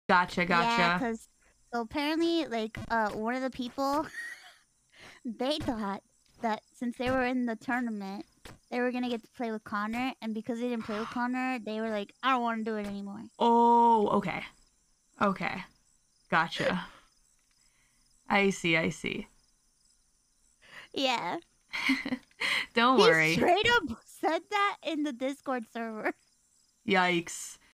Gotcha, Yeah, gotcha. cause so apparently, like, one of the people, they thought that since they were in the tournament, they were gonna get to play with Connor, and because they didn't play with Connor, they were like, "I don't want to do it anymore." Oh, okay. Okay. Gotcha. I see, I see. Yeah, Don't he worry. straight up said that in the Discord server. Yikes.